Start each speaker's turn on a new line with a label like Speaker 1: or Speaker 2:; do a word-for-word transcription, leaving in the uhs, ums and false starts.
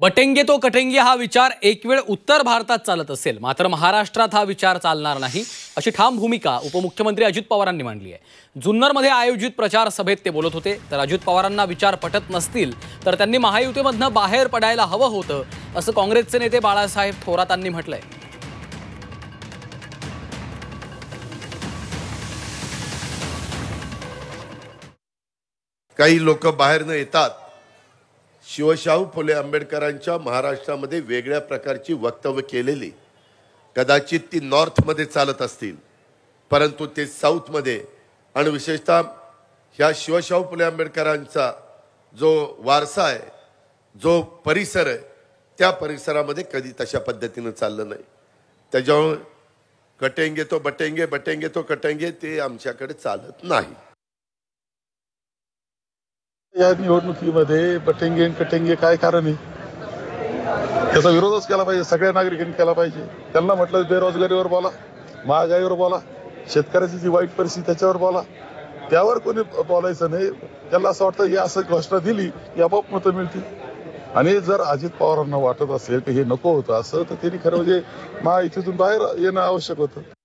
Speaker 1: बटेंगे तो कटेंगे हा विचार एक वेळ उत्तर भारतात चालत असेल, मात्र महाराष्ट्रात हा विचार चालणार नाही, अशी ठाम भूमिका उपमुख्यमंत्री अजित पवारांनी मांडली आहे। जुन्नरमध्ये आयोजित प्रचार सभेत ते बोलत होते। तर अजित पवारांना विचार पटत नसतील तर त्यांनी महायुतीमधनं बाहेर पडायला हवं होतं, असं काँग्रेसचे नेते बाळासाहेब थोरातांनी म्हटलंय।
Speaker 2: काही लोक बाहेर न येतात शिवशाहू फुले आंबेडकरांच्या महाराष्ट्रामध्ये वेगळ्या प्रकारची वक्तव्य केलेली कदाचित ती नॉर्थ मध्ये चालत असतील, परंतु ते साऊथ मध्ये आणि विशेषतः ह्या शिवशाहू फुले आंबेडकरांचा जो वारसा आहे, जो परिसर आहे, त्या परिसरामध्ये कधी तशा पद्धतीने चाललं नाही। त्याच्यामुळे कटेंगे तो बटेंगे बटेंगे तो कटेंगे ते आमच्याकडे चालत नाही।
Speaker 3: या निवडणुकीमध्ये बटेंगे कटेंगे काय कारण आहे? त्याचा विरोधच केला पाहिजे, सगळ्या नागरिकांनी केला पाहिजे। त्यांना म्हटलं बेरोजगारीवर बोला, महागाईवर बोला, शेतकऱ्याची जी वाईट परिस्थिती त्याच्यावर बोला, त्यावर कोणी बोलायचं नाही। त्याला असं वाटतं हे असं घोषणा दिली की आपोआप मतं मिळतील। आणि जर अजित पवारांना वाटत असेल की हे नको होतं असं, तर त्यांनी खरं म्हणजे महायुतीतून बाहेर येणं आवश्यक होतं।